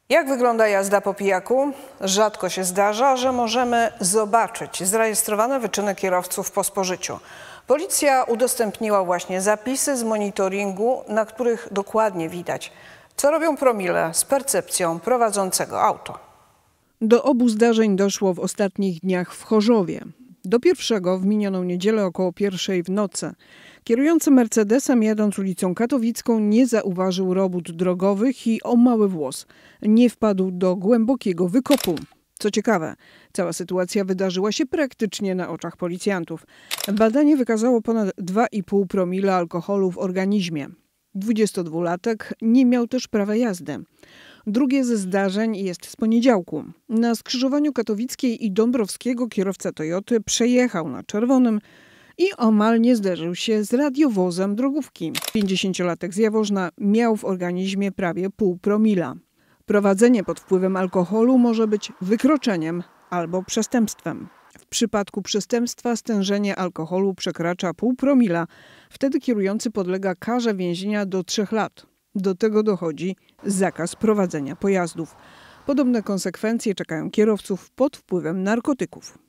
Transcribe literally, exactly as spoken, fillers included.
Jak wygląda jazda po pijaku? Rzadko się zdarza, że możemy zobaczyć zarejestrowane wyczyny kierowców po spożyciu. Policja udostępniła właśnie zapisy z monitoringu, na których dokładnie widać, co robią promile z percepcją prowadzącego auto. Do obu zdarzeń doszło w ostatnich dniach w Chorzowie. Do pierwszego w minioną niedzielę około pierwszej w nocy. Kierujący Mercedesem jadąc ulicą Katowicką nie zauważył robót drogowych i o mały włos nie wpadł do głębokiego wykopu. Co ciekawe, cała sytuacja wydarzyła się praktycznie na oczach policjantów. Badanie wykazało ponad dwa i pół promila alkoholu w organizmie. dwudziestodwulatek nie miał też prawa jazdy. Drugie ze zdarzeń jest z poniedziałku. Na skrzyżowaniu Katowickiej i Dąbrowskiego kierowca Toyoty przejechał na czerwonym i omal nie zderzył się z radiowozem drogówki. pięćdziesięciolatek z Jaworzna miał w organizmie prawie pół promila. Prowadzenie pod wpływem alkoholu może być wykroczeniem albo przestępstwem. W przypadku przestępstwa stężenie alkoholu przekracza pół promila. Wtedy kierujący podlega karze więzienia do trzech lat. Do tego dochodzi zakaz prowadzenia pojazdów. Podobne konsekwencje czekają kierowców pod wpływem narkotyków.